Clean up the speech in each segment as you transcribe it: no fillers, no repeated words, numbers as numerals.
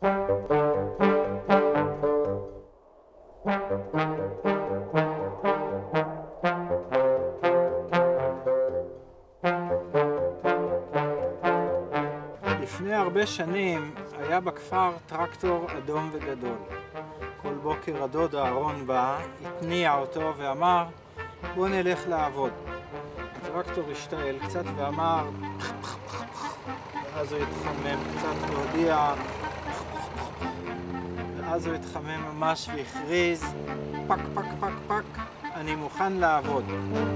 לפני הרבה שנים היה בכפר טרקטור אדום וגדול. כל בוקר הדוד אהרון בא, התניע אותו ואמר, בוא נלך לעבוד. הטרקטור השתעל קצת ואמר, ואז הוא התחמם קצת והודיע, ואז הוא התחמם ממש והכריז, פק פק פק פק, אני מוכן לעבוד.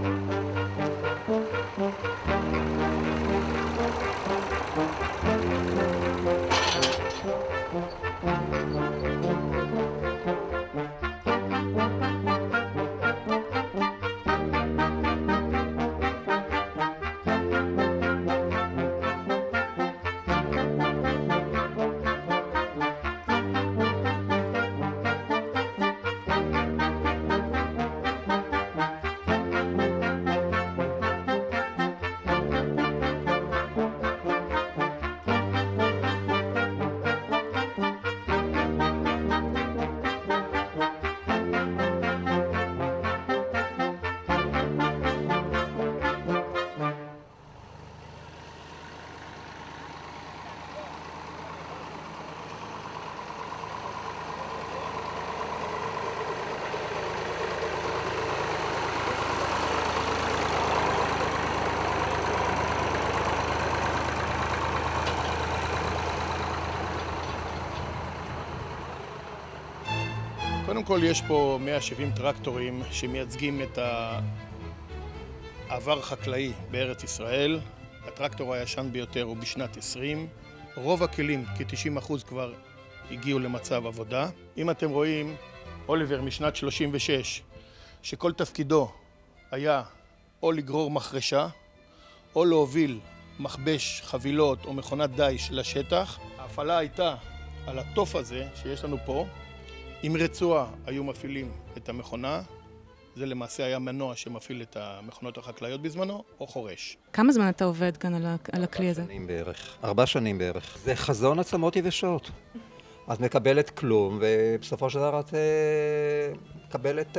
קודם כל יש פה 170 טרקטורים שמייצגים את העבר החקלאי בארץ ישראל. הטרקטור הישן ביותר הוא בשנת 20. רוב הכלים, כ-90% כבר הגיעו למצב עבודה. אם אתם רואים, אוליבר משנת 36, שכל תפקידו היה או לגרור מחרשה, או להוביל מכבש, חבילות או מכונת דייש לשטח. ההפעלה הייתה על התוף הזה שיש לנו פה. עם רצועה היו מפעילים את המכונה, זה למעשה היה מנוע שמפעיל את המכונות החקלאיות בזמנו, או חורש. כמה זמן אתה עובד כאן על הכלי הזה? 4 שנים בערך. זה חזון עצמות יבשות. את מקבלת כלום, ובסופו של דבר את מקבלת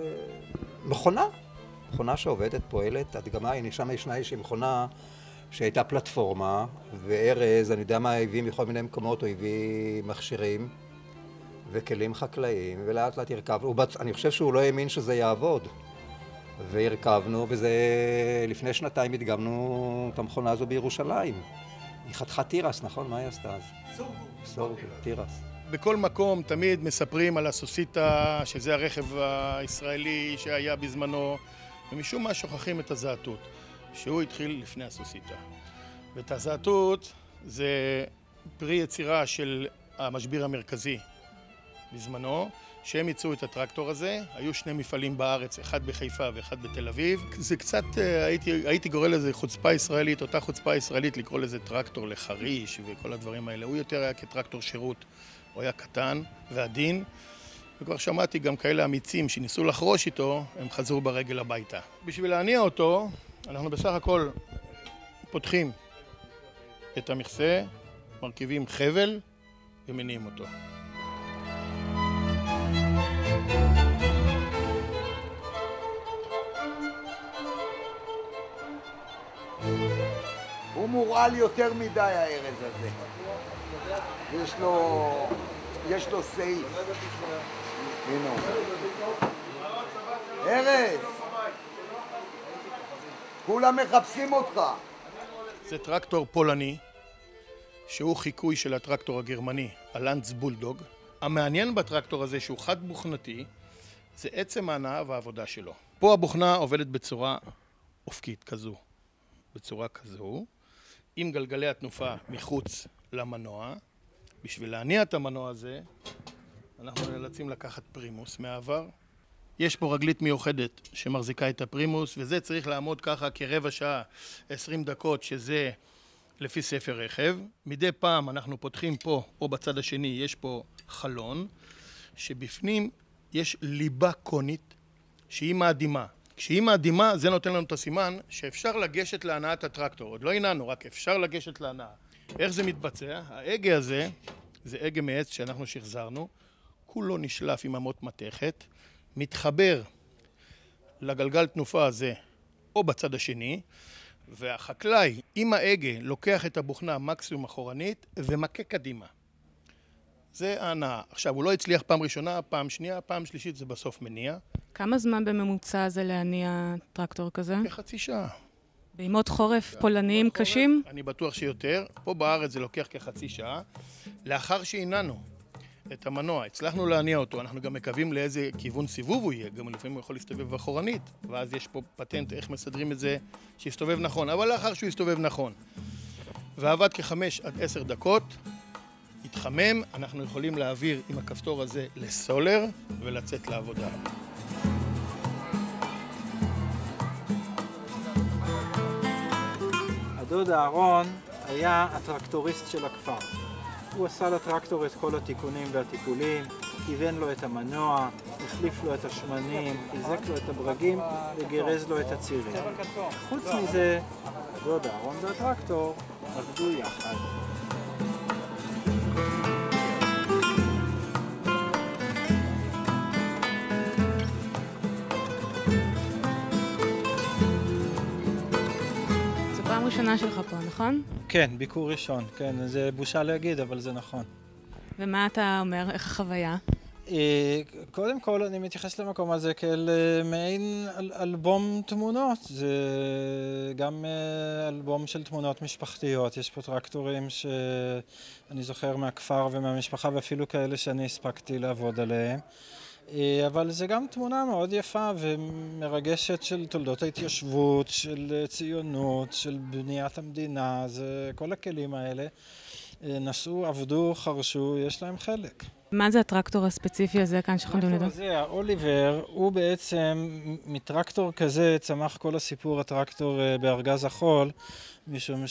מכונה שעובדת, פועלת. הדגמה היא, שם ישנה איזושהי מכונה שהייתה פלטפורמה, וארז, אני יודע מה, הביא מכל מיני מקומות, הוא הביא מכשירים. וכלים חקלאיים, ולאט לאט הרכבנו. אני חושב שהוא לא האמין שזה יעבוד. והרכבנו, וזה לפני 2 הדגמנו את המכונה הזו בירושלים. היא חתכה תירס, נכון? מה היא עשתה אז? סורגו, תירס. בכל מקום תמיד מספרים על הסוסיטה, שזה הרכב הישראלי שהיה בזמנו, ומשום מה שוכחים את הזעתות, שהוא התחיל לפני הסוסיטה. ואת הזעתות זה פרי יצירה של המשביר המרכזי, בזמנו, שהם ייצאו את הטרקטור הזה. היו 2 מפעלים בארץ, אחד בחיפה ואחד בתל אביב. זה קצת, הייתי קורא לזה חוצפה ישראלית, אותה חוצפה ישראלית לקרוא לזה טרקטור לחריש וכל הדברים האלה. הוא יותר היה כטרקטור שירות, הוא היה קטן ועדין. וכבר שמעתי גם כאלה אמיצים שניסו לחרוש איתו, הם חזרו ברגל הביתה. בשביל להניע אותו, אנחנו בסך הכל פותחים את המכסה, מרכיבים חבל ומניעים אותו. הוא מורעל יותר מדי הארז הזה. יש לו סעיף. הנה הוא. ארז! כולם מחפשים אותך. זה טרקטור פולני, שהוא חיקוי של הטרקטור הגרמני, הלנדס בולדוג. המעניין בטרקטור הזה שהוא חד בוכנתי, זה עצם ההנעה והעבודה שלו. פה הבוכנה עובדת בצורה אופקית כזו. בצורה כזו, עם גלגלי התנופה מחוץ למנוע. בשביל להניע את המנוע הזה, אנחנו נאלצים לקחת פרימוס מהעבר. יש פה רגלית מיוחדת שמחזיקה את הפרימוס, וזה צריך לעמוד ככה כרבע שעה, 20 דקות, שזה לפי ספר רכב. מדי פעם אנחנו פותחים פה, או בצד השני, יש פה חלון, שבפנים יש ליבה קונית שהיא מאדימה. כשהיא מאדימה, זה נותן לנו את הסימן שאפשר לגשת להנעת הטרקטור. עוד לא עיננו, רק אפשר לגשת להנעה. איך זה מתבצע? ההגה הזה זה הגה מעץ שאנחנו שחזרנו, כולו נשלף עם אמות מתכת, מתחבר לגלגל תנופה הזה או בצד השני, והחקלאי עם ההגה לוקח את הבוכנה מקסימום אחורנית ומכה קדימה. זה ההנאה. עכשיו, הוא לא הצליח פעם ראשונה, פעם שנייה, פעם שלישית, זה בסוף מניע. כמה זמן בממוצע זה להניע טרקטור כזה? כחצי שעה. בימות חורף פולניים קשים? אני בטוח שיותר. פה בארץ זה לוקח כחצי שעה. לאחר שהנענו את המנוע, הצלחנו להניע אותו, אנחנו גם מקווים לאיזה כיוון סיבוב הוא יהיה, גם לפעמים הוא יכול להסתובב אחורנית, ואז יש פה פטנט איך מסדרים את זה שיסתובב נכון, אבל לאחר שהוא יסתובב נכון. ועבד כ5 עד 10 דקות, התחמם, אנחנו יכולים להעביר עם הכפתור הזה לסולר ולצאת לעבודה. הדוד אהרון היה הטרקטוריסט של הכפר. הוא עשה לטרקטור את כל התיקונים והטיפולים, כיוון לו את המנוע, החליף לו את השמנים, חיזק לו את הברגים וגרז לו את הצירים. חוץ מזה, הדוד אהרון והטרקטור עבדו יחד. פעם ראשונה שלך פה, נכון? כן, ביקור ראשון. כן, זה בושה להגיד, אבל זה נכון. ומה אתה אומר? איך החוויה? קודם כל, אני מתייחס למקום הזה כאל מעין אלבום תמונות. זה גם אלבום של תמונות משפחתיות. יש פה טרקטורים שאני זוכר מהכפר ומהמשפחה, ואפילו כאלה שאני הספקתי לעבוד עליהם. אבל זה גם תמונה מאוד יפה ומרגשת של תולדות ההתיישבות, של ציונות, של בניית המדינה. זה כל הכלים האלה נסעו, עבדו, חרשו, יש להם חלק. מה זה הטרקטור הספציפי הזה כאן שאנחנו יודעים לדעת? זה האוליבר, הוא בעצם מטרקטור כזה צמח כל הסיפור הטרקטור בארגז החול, משום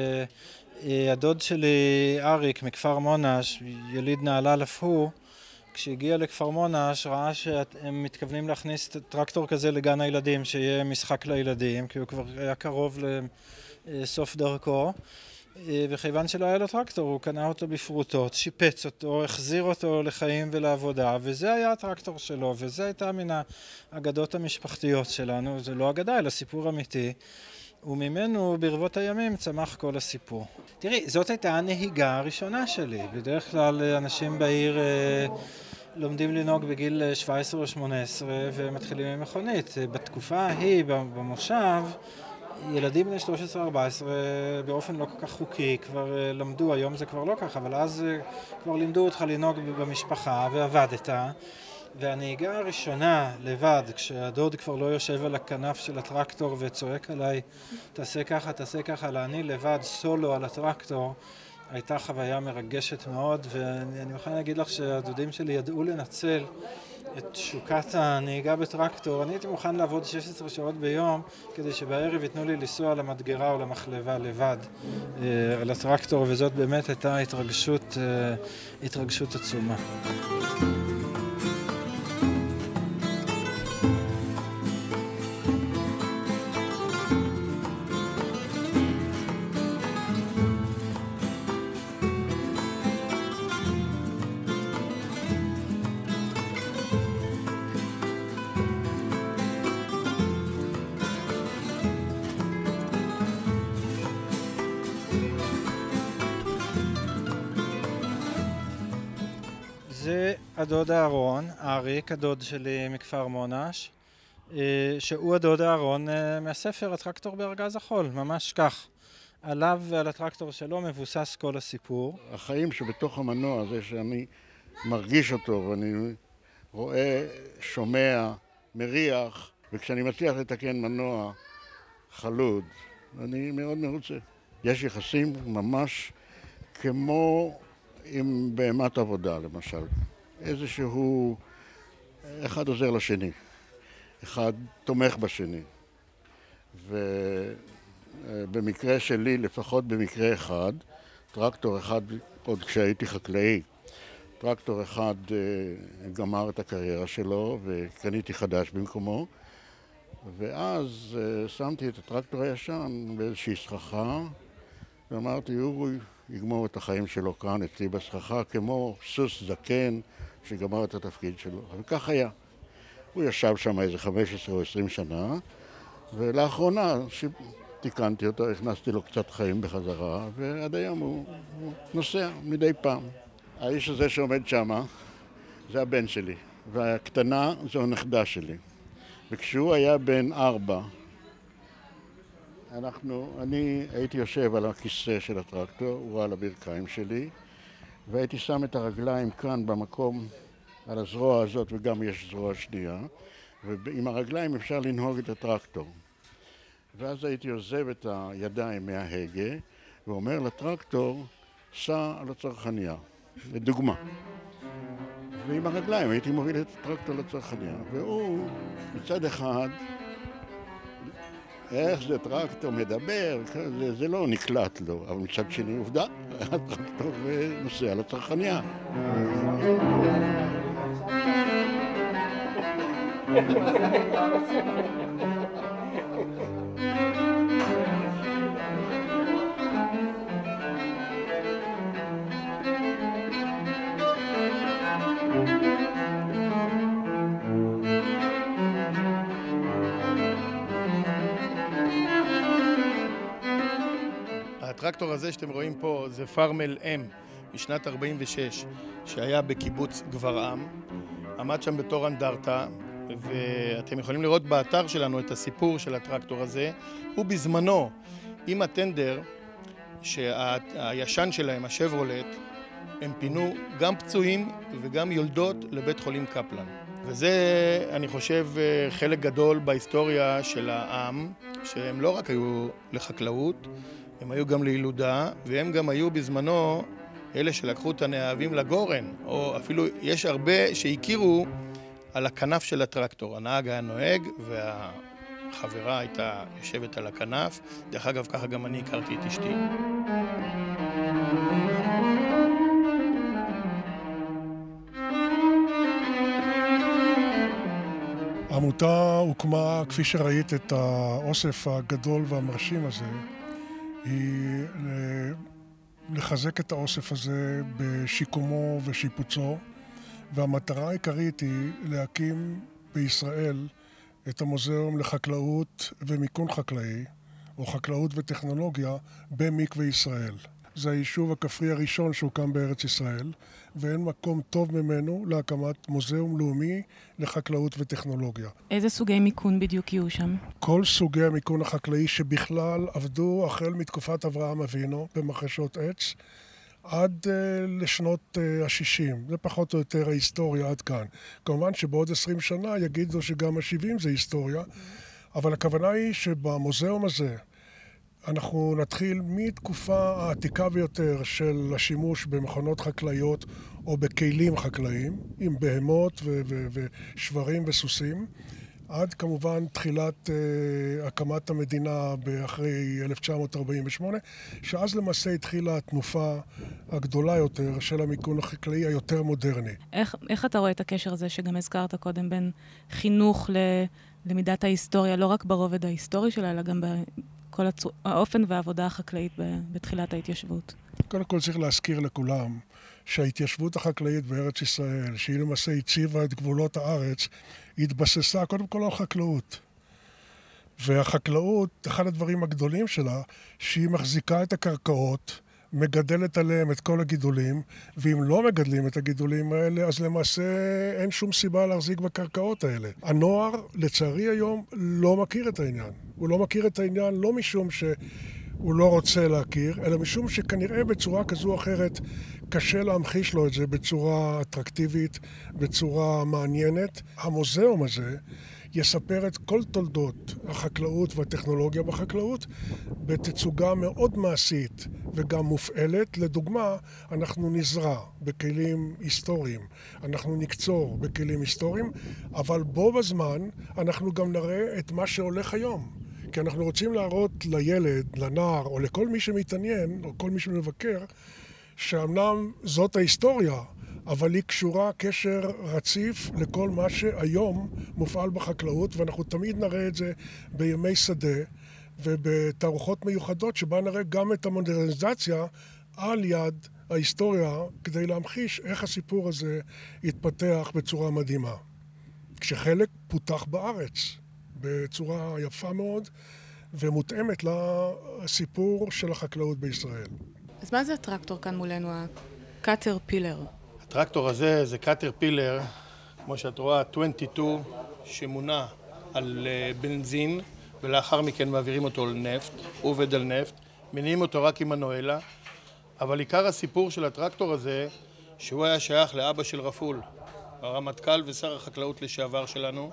שהדוד שלי אריק מכפר מונש, יליד נהלל אף הוא, כשהגיע לכפר מונש ראה שהם מתכוונים להכניס טרקטור כזה לגן הילדים, שיהיה משחק לילדים, כי הוא כבר היה קרוב לסוף דרכו. וכיוון שלא היה לו טרקטור, הוא קנה אותו בפרוטות, שיפץ אותו, החזיר אותו לחיים ולעבודה, וזה היה הטרקטור שלו, וזה הייתה מן האגדות המשפחתיות שלנו. זה לא אגדה, אלא סיפור אמיתי. וממנו ברבות הימים צמח כל הסיפור. תראי, זאת הייתה הנהיגה הראשונה שלי. בדרך כלל אנשים בעיר לומדים לנהוג בגיל 17 או 18 ומתחילים עם מכונית. בתקופה ההיא, במושב, ילדים בני 13-14 באופן לא כל כך חוקי כבר למדו, היום זה כבר לא כך, אבל אז כבר לימדו אותך לנהוג במשפחה ועבדת. והנהיגה הראשונה לבד, כשהדוד כבר לא יושב על הכנף של הטרקטור וצועק עליי, תעשה ככה, אני לבד סולו על הטרקטור, הייתה חוויה מרגשת מאוד, ואני מוכן להגיד לך שהדודים שלי ידעו לנצל את שוקת הנהיגה בטרקטור. אני הייתי מוכן לעבוד 16 שעות ביום, כדי שבערב ייתנו לי לנסוע למדגרה או למחלבה לבד על הטרקטור, וזאת באמת הייתה התרגשות עצומה. זה הדוד אהרון, אריק, הדוד שלי מכפר מונש, שהוא הדוד אהרון מהספר הטרקטור בארגז החול, ממש כך. עליו ועל הטרקטור שלו מבוסס כל הסיפור. החיים שבתוך המנוע הזה שאני מרגיש אותו ואני רואה, שומע, מריח, וכשאני מצליח לתקן מנוע חלוד, אני מאוד מרוצה. יש יחסים ממש כמו עם בהמת עבודה, למשל. איזשהו, אחד עוזר לשני, אחד תומך בשני. ובמקרה שלי, לפחות במקרה אחד, טרקטור אחד, עוד כשהייתי חקלאי, טרקטור אחד גמר את הקריירה שלו וקניתי חדש במקומו, ואז שמתי את הטרקטור הישן באיזושהי סככה, ואמרתי, הוא יגמור את החיים שלו כאן, אצלי בסככה, כמו סוס זקן שגמר את התפקיד שלו. וכך היה. הוא ישב שם איזה 15 או 20 שנה, ולאחרונה תיקנתי אותו, הכנסתי לו קצת חיים בחזרה, ועד היום הוא נוסע מדי פעם. האיש הזה שעומד שם, זה הבן שלי, והקטנה זו הנכדה שלי. וכשהוא היה בן 4, אני הייתי יושב על הכיסא של הטרקטור, הוא על הברכיים שלי, והייתי שם את הרגליים כאן במקום, על הזרוע הזאת, וגם יש זרוע שנייה, ועם הרגליים אפשר לנהוג את הטרקטור. ואז הייתי עוזב את הידיים מההגה, ואומר לטרקטור, סע על הצרכניה, לדוגמה. ועם הרגליים הייתי מוביל את הטרקטור לצרכניה, והוא מצד אחד, איך זה טרקטור מדבר, זה לא נקלט לו, אבל מצד שני עובדה, הטרקטור נוסע לצרכניה. הטרקטור הזה שאתם רואים פה זה פרמל M משנת 46 שהיה בקיבוץ גברעם, עמד שם בתור אנדרטה, ואתם יכולים לראות באתר שלנו את הסיפור של הטרקטור הזה. הוא בזמנו עם הטנדר שהישן שלהם, השברולט, הם פינו גם פצועים וגם יולדות לבית חולים קפלן. וזה, אני חושב, חלק גדול בהיסטוריה של העם, שהם לא רק היו לחקלאות, הם היו גם לילודה, והם גם היו בזמנו אלה שלקחו את הנאהבים לגורן, או אפילו יש הרבה שהכירו על הכנף של הטרקטור. הנהג היה נוהג והחברה הייתה יושבת על הכנף. דרך אגב, ככה גם אני הכרתי את אשתי. העמותה הוקמה, כפי שראית את האוסף הגדול והמרשים הזה, היא לחזק את האוסף הזה בשיקומו ושיפוצו, והמטרה העיקרית היא להקים בישראל את המוזיאום לחקלאות ומיכון חקלאי, או חקלאות וטכנולוגיה במקווה ישראל. זה היישוב הכפרי הראשון שהוקם בארץ ישראל, ואין מקום טוב ממנו להקמת מוזיאום לאומי לחקלאות וטכנולוגיה. איזה סוגי מיכון בדיוק יהיו שם? כל סוגי המיכון החקלאי שבכלל עבדו החל מתקופת אברהם אבינו במחרשות עץ, עד לשנות ה-60. זה פחות או יותר ההיסטוריה עד כאן. כמובן שבעוד 20 שנה יגידו שגם ה-70 זה היסטוריה, אבל הכוונה היא שבמוזיאום הזה אנחנו נתחיל מתקופה העתיקה ביותר של השימוש במכונות חקלאיות או בכלים חקלאיים, עם בהמות ושברים וסוסים, עד כמובן תחילת הקמת המדינה אחרי 1948, שאז למעשה התחילה התנופה הגדולה יותר של המיכון החקלאי היותר מודרני. איך אתה רואה את הקשר הזה שגם הזכרת קודם בין חינוך ללמידת ההיסטוריה, לא רק ברובד ההיסטורי שלה, אלא גם בכל האופן והעבודה החקלאית בתחילת ההתיישבות? קודם כל צריך להזכיר לכולם שההתיישבות החקלאית בארץ ישראל, שהיא למעשה הציבה את גבולות הארץ, התבססה קודם כל על חקלאות. והחקלאות, אחד הדברים הגדולים שלה, שהיא מחזיקה את הקרקעות, מגדלת עליהם את כל הגידולים, ואם לא מגדלים את הגידולים האלה, אז למעשה אין שום סיבה להחזיק בקרקעות האלה. הנוער, לצערי היום, לא מכיר את העניין. הוא לא מכיר את העניין לא משום הוא לא רוצה להכיר, אלא משום שכנראה בצורה כזו או אחרת קשה להמחיש לו את זה בצורה אטרקטיבית, בצורה מעניינת. המוזיאום הזה יספר את כל תולדות החקלאות והטכנולוגיה בחקלאות בתצוגה מאוד מעשית וגם מופעלת. לדוגמה, אנחנו נזרע בכלים היסטוריים, אנחנו נקצור בכלים היסטוריים, אבל בו בזמן אנחנו גם נראה את מה שהולך היום. כי אנחנו רוצים להראות לילד, לנער, או לכל מי שמתעניין, או כל מי שמבקר, שאמנם זאת ההיסטוריה, אבל היא קשורה קשר רציף לכל מה שהיום מופעל בחקלאות, ואנחנו תמיד נראה את זה בימי שדה, ובתערוכות מיוחדות שבה נראה גם את המודרניזציה על יד ההיסטוריה, כדי להמחיש איך הסיפור הזה התפתח בצורה מדהימה. כשחלק פותח בארץ בצורה יפה מאוד ומותאמת לסיפור של החקלאות בישראל. אז מה זה הטרקטור כאן מולנו, הקטרפילר? הטרקטור הזה זה קטרפילר, כמו שאת רואה, 22, שמונע על בנזין, ולאחר מכן מעבירים אותו לנפט, הוא עובד על נפט, מניעים אותו רק עם מנואלה, אבל עיקר הסיפור של הטרקטור הזה, שהוא היה שייך לאבא של רפול, הרמטכ"ל ושר החקלאות לשעבר שלנו,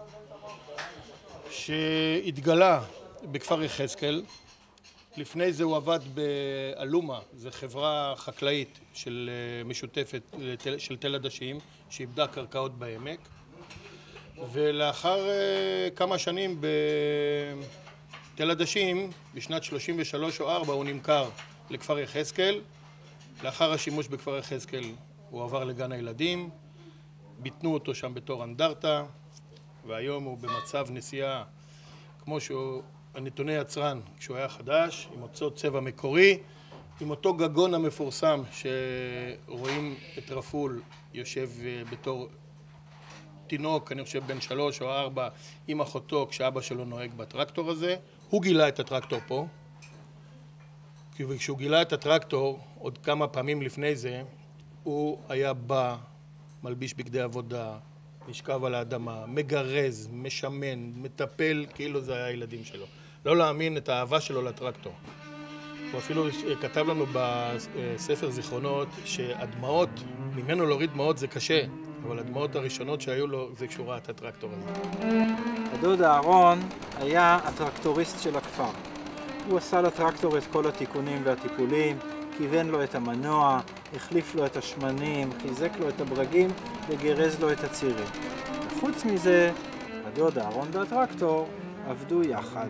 שהתגלה בכפר יחזקאל. לפני זה הוא עבד באלומה, זו חברה חקלאית משותפת של תל עדשים, שאיבדה קרקעות בעמק. ולאחר כמה שנים בתל עדשים, בשנת 33 או 4, הוא נמכר לכפר יחזקאל. לאחר השימוש בכפר יחזקאל הוא עבר לגן הילדים, ביטנו אותו שם בתור אנדרטה, והיום הוא במצב נסיעה כמו שהוא, הנתוני יצרן, כשהוא היה חדש, עם אותו צבע מקורי, עם אותו גגון המפורסם שרואים את רפול יושב בתור תינוק, אני חושב בן 3 או 4, עם אחותו כשאבא שלו נוהג בטרקטור הזה. הוא גילה את הטרקטור פה, וכשהוא גילה את הטרקטור, עוד כמה פעמים לפני זה, הוא היה בא, מלביש בגדי עבודה, נשכב על האדמה, מגרז, משמן, מטפל, כאילו זה היה הילדים שלו. לא להאמין את האהבה שלו לטרקטור. הוא אפילו כתב לנו בספר זיכרונות שהדמעות, ממנו להוריד דמעות זה קשה, אבל הדמעות הראשונות שהיו לו זה כשהוא ראה את הטרקטור הזה. הדוד אהרון היה הטרקטוריסט של הכפר. הוא עשה לטרקטור את כל התיקונים והטיפולים, כיוון לו את המנוע, החליף לו את השמנים, חיזק לו את הברגים וגרז לו את הצירים. וחוץ מזה, הדוד אהרון והטרקטור עבדו יחד.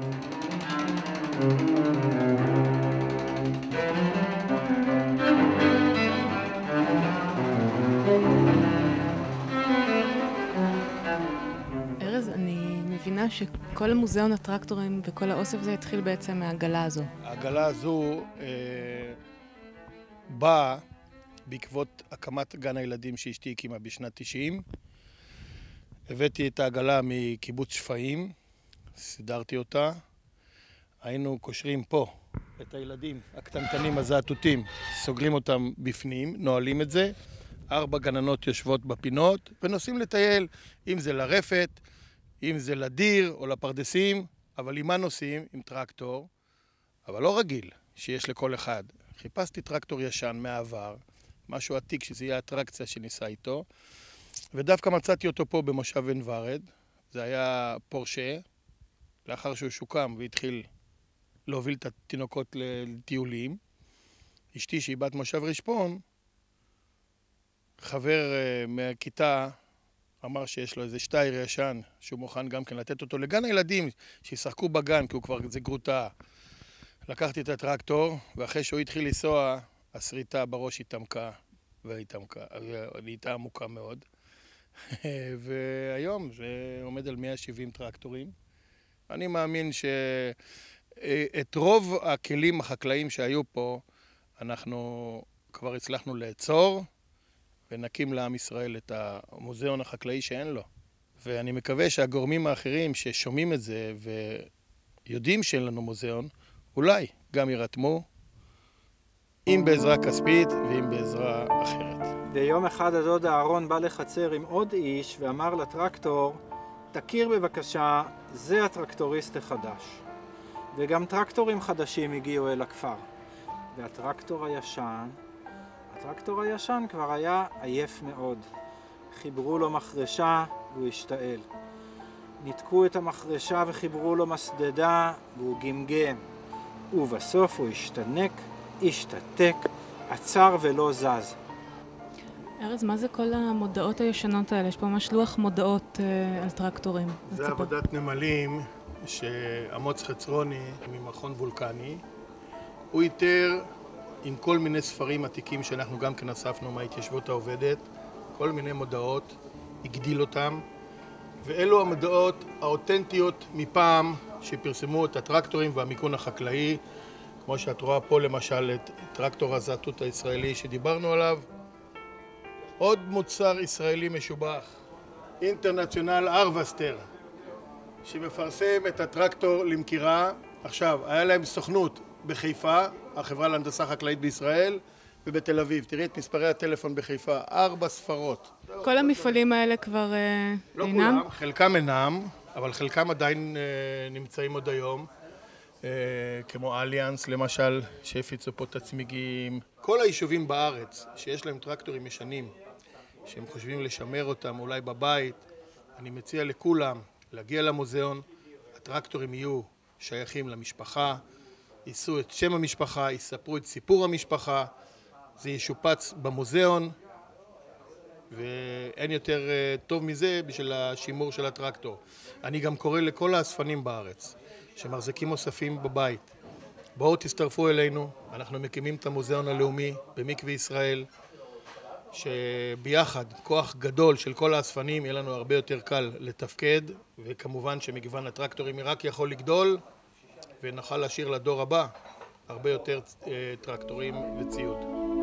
ארז, אני מבינה שכל מוזיאון הטרקטורים וכל האוסף זה התחיל בעצם מהעגלה הזו. העגלה הזו באה בעקבות הקמת גן הילדים שאשתי הקימה בשנת 90. הבאתי את העגלה מקיבוץ שפיים, סידרתי אותה. היינו קושרים פה את הילדים הקטנטנים הזעתותים, סוגרים אותם בפנים, נועלים את זה. 4 גננות יושבות בפינות ונוסעים לטייל, אם זה לרפת, אם זה לדיר או לפרדסים, אבל עם מה נוסעים? עם טרקטור, אבל לא רגיל שיש לכל אחד. חיפשתי טרקטור ישן מהעבר, משהו עתיק שזה יהיה אטרקציה שניסה איתו, ודווקא מצאתי אותו פה במושב עין ורד. זה היה פורשה, לאחר שהוא שוקם והתחיל להוביל את התינוקות לטיולים. אשתי שהיא בת מושב רשפון, חבר מהכיתה אמר שיש לו איזה שטייר ישן שהוא מוכן גם כן לתת אותו לגן הילדים שישחקו בגן, כי הוא כבר זה גרוטה. לקחתי את הטרקטור, ואחרי שהוא התחיל לנסוע, הסריטה בראש התעמקה, והייתה עמוקה מאוד. והיום זה עומד על 170 טרקטורים. אני מאמין שאת רוב הכלים החקלאיים שהיו פה, אנחנו כבר הצלחנו לעצור, ונקים לעם ישראל את המוזיאון החקלאי שאין לו. ואני מקווה שהגורמים האחרים ששומעים את זה ויודעים שאין לנו מוזיאון, אולי גם יירתמו, אם בעזרה כספית ואם בעזרה אחרת. ויום אחד הדוד אהרון בא לחצר עם עוד איש ואמר לטרקטור, תכיר בבקשה, זה הטרקטוריסט החדש. וגם טרקטורים חדשים הגיעו אל הכפר. והטרקטור הישן כבר היה עייף מאוד. חיברו לו מחרשה והוא השתעל. ניתקו את המחרשה וחיברו לו מסדדה והוא גמגם. ובסוף הוא השתתק, עצר ולא זז. ארז, מה זה כל המודעות הישנות האלה? יש פה ממש לוח מודעות על טרקטורים. זה עבודת נמלים שאמוץ חצרוני ממכון וולקני. הוא איתר עם כל מיני ספרים עתיקים שאנחנו גם כן אספנו מההתיישבות העובדת, כל מיני מודעות, הגדיל אותם, ואלו המודעות האותנטיות מפעם שפרסמו את הטרקטורים והמיכון החקלאי, כמו שאת רואה פה למשל את טרקטור הזאטוט הישראלי שדיברנו עליו. עוד מוצר ישראלי משובח, אינטרנציונל ארווסטר, שמפרסם את הטרקטור למכירה. עכשיו, היה להם סוכנות בחיפה, החברה להנדסה חקלאית בישראל, ובתל אביב. תראי את מספרי הטלפון בחיפה, 4 ספרות. כל המפעלים האלה כבר לא אינם? כולם, חלקם אינם, אבל חלקם עדיין נמצאים עוד היום, כמו אליאנס למשל, שהפיצו פה את הצמיגים. כל היישובים בארץ שיש להם טרקטורים ישנים, שהם חושבים לשמר אותם אולי בבית, אני מציע לכולם להגיע למוזיאון. הטרקטורים יהיו שייכים למשפחה, יישאו את שם המשפחה, יספרו את סיפור המשפחה, זה ישופץ במוזיאון, ואין יותר טוב מזה בשביל השימור של הטרקטור. אני גם קורא לכל האספנים בארץ שמחזיקים אוספים בבית, בואו תצטרפו אלינו, אנחנו מקימים את המוזיאון הלאומי במקווה ישראל, שביחד כוח גדול של כל האספנים יהיה לנו הרבה יותר קל לתפקד, וכמובן שמגוון הטרקטורים רק יכול לגדול, ונוכל להשאיר לדור הבא הרבה יותר טרקטורים וציוד.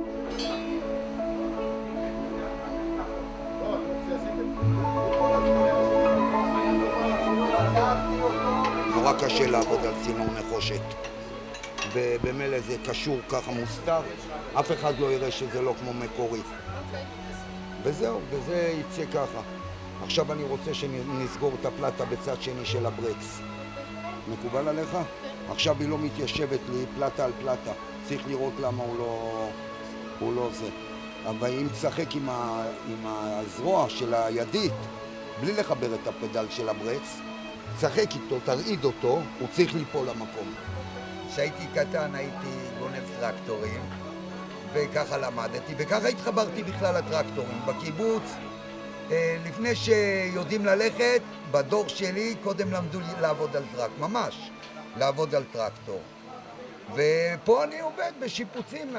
נורא קשה לעבוד על צינור נחושת, ובמילא זה קשור ככה מוסתר, אף אחד לא יראה שזה לא כמו מקורי. וזהו, וזה יצא ככה. עכשיו אני רוצה שנסגור את הפלטה בצד שני של הברקס. מקובל עליך? עכשיו היא לא מתיישבת לי פלטה על פלטה. צריך לראות למה הוא לא זה. אבל אם תשחק עם הזרוע של הידית, בלי לחבר את הפדל של הברקס, תשחק איתו, תרעיד אותו, הוא צריך ליפול למקום. כשהייתי קטן הייתי גונב טרקטורים, וככה למדתי, וככה התחברתי בכלל לטרקטורים. בקיבוץ, לפני שיודעים ללכת, בדור שלי קודם למדו לעבוד על טרקטור, ממש לעבוד על טרקטור. ופה אני עובד בשיפוצים,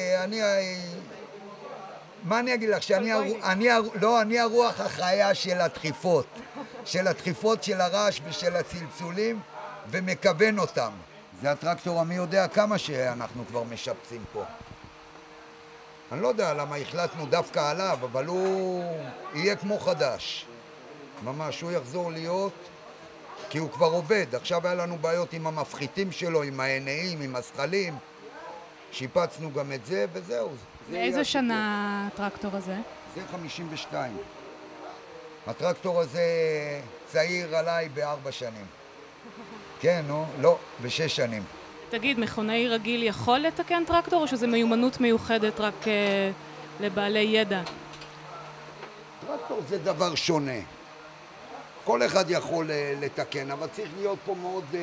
מה אני אגיד לך, אני הרוח החיה של הדחיפות, של הרעש ושל הצלצולים, ומכוון אותם. זה הטרקטור המי יודע כמה שאנחנו כבר משפצים פה. אני לא יודע למה החלטנו דווקא עליו, אבל הוא יהיה כמו חדש. ממש, הוא יחזור להיות, כי הוא כבר עובד. עכשיו היה לנו בעיות עם המפחיתים שלו, עם העיניים, עם הסכלים. שיפצנו גם את זה, וזהו. באיזה שנה הטרקטור הזה? זה 52. הטרקטור הזה צעיר עליי ב4 שנים. כן, נו, לא, ב6 שנים. תגיד, מכונאי רגיל יכול לתקן טרקטור, או שזה מיומנות מיוחדת רק לבעלי ידע? טרקטור זה דבר שונה. כל אחד יכול לתקן, אבל צריך להיות פה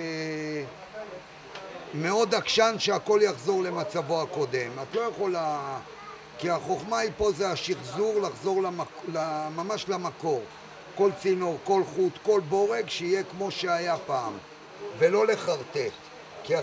מאוד עקשן שהכל יחזור למצבו הקודם. את לא יכולה, כי החוכמה היא פה זה השחזור, לחזור ממש למקור. כל צינור, כל חוט, כל בורג, שיהיה כמו שהיה פעם, ולא לחרטט. כי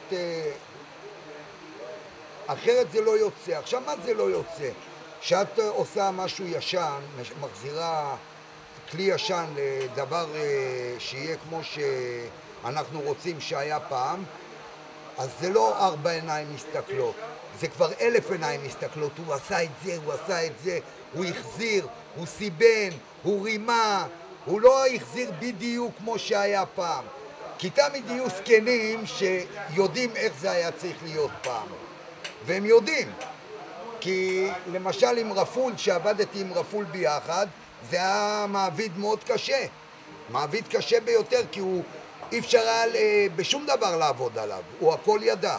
אחרת זה לא יוצא. עכשיו מה זה לא יוצא? כשאת עושה משהו ישן, מחזירה כלי ישן לדבר שיהיה כמו שאנחנו רוצים שהיה פעם, אז זה לא 4 עיניים מסתכלות, זה כבר 1000 עיניים מסתכלות. הוא עשה את זה, הוא עשה את זה, הוא החזיר, הוא סיבן, הוא רימה, הוא לא החזיר בדיוק כמו שהיה פעם. כי תמיד יהיו סקנים שיודעים איך זה היה צריך להיות פעם. והם יודעים. כי למשל עם רפול, שעבדתי עם רפול ביחד, זה היה מעביד מאוד קשה. מעביד קשה ביותר, כי אי אפשר היה בשום דבר לעבוד עליו. הוא הכל ידע.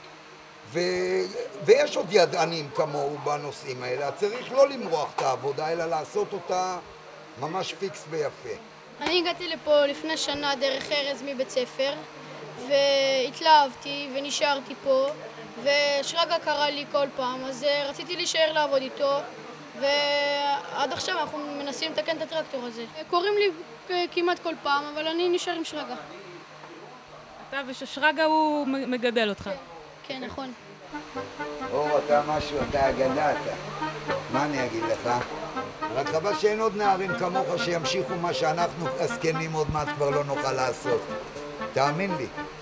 ויש עוד ידענים כמוהו בנושאים האלה. צריך לא למרוח את העבודה, אלא לעשות אותה ממש פיקס ויפה. אני הגעתי לפה לפני שנה דרך ארז מבית ספר, והתלהבתי ונשארתי פה, ושרגא קרא לי כל פעם, אז רציתי להישאר לעבוד איתו, ועד עכשיו אנחנו מנסים לתקן את הטרקטור הזה. קוראים לי כמעט כל פעם, אבל אני נשאר עם שרגא. אתה ושרגא הוא מגדל אותך. כן, נכון. אתה משהו, אתה אגדה אתה. מה אני אגיד לך? רק חבל שאין עוד נערים כמוך שימשיכו מה שאנחנו הזקנים עוד מעט כבר לא נוכל לעשות. תאמין לי.